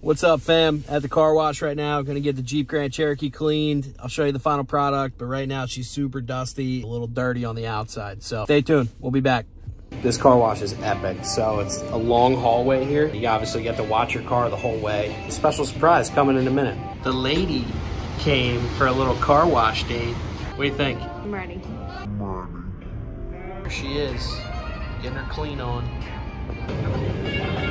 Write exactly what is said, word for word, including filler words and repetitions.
What's up, fam? At the car wash right now. Gonna get the Jeep Grand Cherokee cleaned. I'll show you the final product, but right now she's super dusty, a little dirty on the outside. So stay tuned, we'll be back. This car wash is epic. So it's a long hallway here. You obviously get to watch your car the whole way. A special surprise coming in a minute. The lady came for a little car wash date. What do you think? I'm ready. I'm ready. There she is, getting her clean on.